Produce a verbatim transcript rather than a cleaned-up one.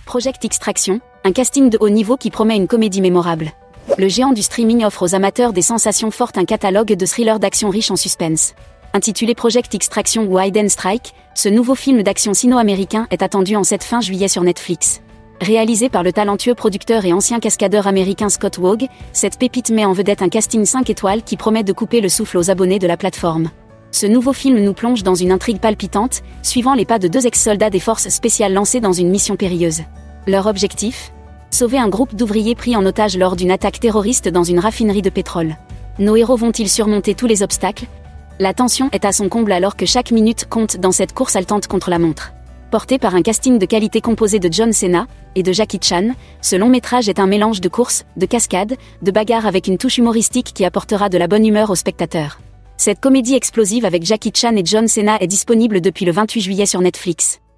Project Extraction, un casting de haut niveau qui promet une comédie mémorable. Le géant du streaming offre aux amateurs des sensations fortes un catalogue de thrillers d'action riche en suspense. Intitulé Project Extraction ou Hide and Strike, ce nouveau film d'action sino-américain est attendu en cette fin juillet sur Netflix. Réalisé par le talentueux producteur et ancien cascadeur américain Scott Waugh, cette pépite met en vedette un casting cinq étoiles qui promet de couper le souffle aux abonnés de la plateforme. Ce nouveau film nous plonge dans une intrigue palpitante, suivant les pas de deux ex-soldats des forces spéciales lancés dans une mission périlleuse. Leur objectif ? Sauver un groupe d'ouvriers pris en otage lors d'une attaque terroriste dans une raffinerie de pétrole. Nos héros vont-ils surmonter tous les obstacles ? La tension est à son comble alors que chaque minute compte dans cette course haletante contre la montre. Porté par un casting de qualité composé de John Cena et de Jackie Chan, ce long métrage est un mélange de courses, de cascades, de bagarres avec une touche humoristique qui apportera de la bonne humeur aux spectateurs. Cette comédie explosive avec Jackie Chan et John Cena est disponible depuis le vingt-huit juillet sur Netflix.